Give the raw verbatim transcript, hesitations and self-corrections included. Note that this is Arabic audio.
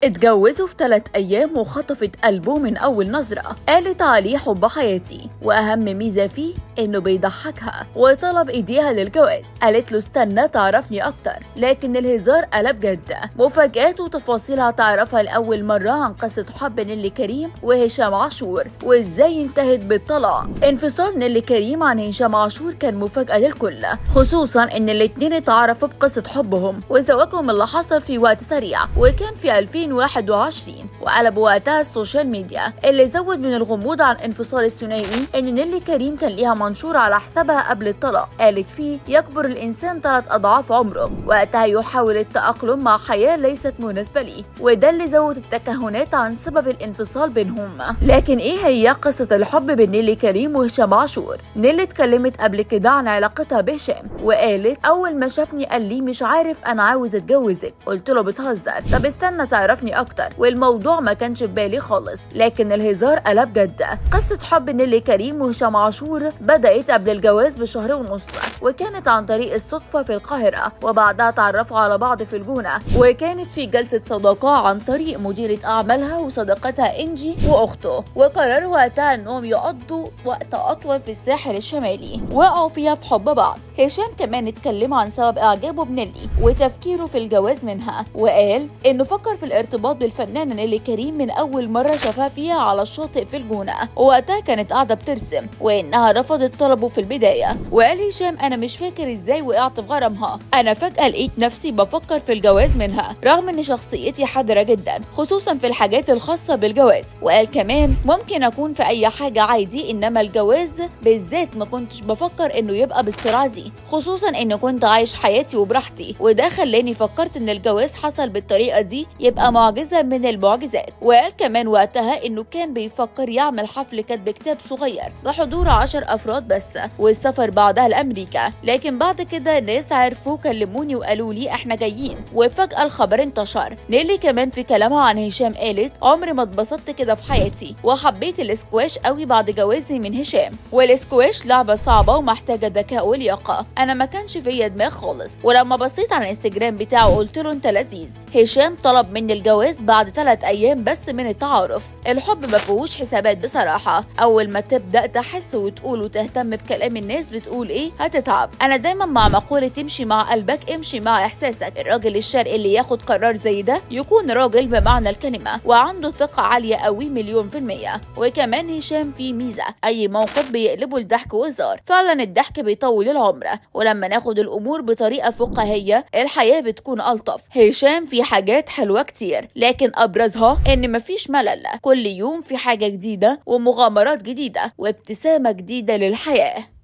اتجوزوا في ثلاث أيام وخطفت قلبه من أول نظرة. قالت عليه حب حياتي، وأهم ميزة فيه إنه بيضحكها، وطلب إيديها للجواز. قالت له استنى تعرفني أكتر، لكن الهزار قلب جد. مفاجآت وتفاصيل هتعرفها لأول مرة عن قصة حب نيللي كريم وهشام عاشور، وإزاي انتهت بالطلاق. انفصال نيللي كريم عن هشام عاشور كان مفاجأة للكل، خصوصا إن الاتنين اتعرفوا بقصة حبهم وزواجهم اللي حصل في وقت سريع، وكان في ألفين وواحد وعشرين. وقلب وقتها السوشيال ميديا اللي زود من الغموض عن انفصال الثنائي ان نيللي كريم كان ليها منشور على حسابها قبل الطلاق، قالت فيه يكبر الانسان ثلاث اضعاف عمره، وقتها يحاول التأقلم مع حياة ليست مناسبة ليه، وده اللي زود التكهنات عن سبب الانفصال بينهم. لكن ايه هي قصة الحب بين نيللي كريم وهشام عاشور؟ نيللي اتكلمت قبل كده عن علاقتها بهشام، وقالت اول ما شافني قال لي مش عارف انا عاوز اتجوزك، قلت له بتهزر، طب استنى تعرفني اكتر، والموضوع ما كانش في بالي خالص، لكن الهزار قلب جد. قصة حب نيللي كريم وهشام عاشور بدأت قبل الجواز بشهر ونص، وكانت عن طريق الصدفة في القاهرة، وبعدها تعرفوا على بعض في الجونة، وكانت في جلسة صداقة عن طريق مديرة أعمالها وصديقتها إنجي وأخته، وقرروا وقتها إنهم يقضوا وقت أطول في الساحل الشمالي، وقعوا فيها في حب بعض. هشام كمان اتكلم عن سبب إعجابه بنيللي وتفكيره في الجواز منها، وقال إنه فكر في الارتباط بالفنانة نيللي كريم من أول مرة شافها فيها على الشاطئ في الجونة، ووقتها كانت قاعدة بترسم، وإنها رفضت طلبه في البداية. وقال هشام أنا مش فاكر إزاي وقعت في غرامها، أنا فجأة لقيت نفسي بفكر في الجواز منها، رغم إن شخصيتي حذرة جدا خصوصا في الحاجات الخاصة بالجواز. وقال كمان ممكن أكون في أي حاجة عادي، إنما الجواز بالذات ما كنتش بفكر إنه يبقى بالسرعة دي، خصوصا إنه كنت عايش حياتي وبراحتي، وده خلاني فكرت إن الجواز حصل بالطريقة دي يبقى معجزة من المعجزات. وقال كمان وقتها إنه كان بيفكر يعمل حفل كتب كتاب صغير بحضور عشر أفراد بس، والسفر بعدها لأمريكا، لكن بعد كده ناس عرفوا كلموني وقالوا لي احنا جايين، وفجأة الخبر انتشر. نيللي كمان في كلامها عن هشام قالت عمري ما اتبسطت كده في حياتي، وحبيت الاسكواش قوي بعد جوازي من هشام، والاسكواش لعبة صعبة ومحتاجة ذكاء ولياقة، انا ما كانش فيا دماغ خالص، ولما بصيت على الانستجرام بتاعه قلت له انت لذيذ. هشام طلب مني الجواز بعد ثلاث ايام بس من التعارف. الحب ما فيهوش حسابات بصراحه، اول ما تبدا تحس وتقول وتهتم بكلام الناس بتقول ايه هتتعب. انا دايما مع مقوله تمشي مع قلبك امشي مع احساسك. الراجل الشرقي اللي ياخد قرار زي ده يكون راجل بمعنى الكلمه، وعنده ثقه عاليه قوي مليون في الميه. وكمان هشام فيه ميزه، اي موقف بيقلبه لضحك وهزار، فعلا الضحك بيطول العمر، ولما ناخد الامور بطريقه فقهيه الحياه بتكون الطف. هشام في حاجات حلوة كتير، لكن أبرزها إن مفيش ملل، كل يوم في حاجة جديدة ومغامرات جديدة وابتسامة جديدة للحياة.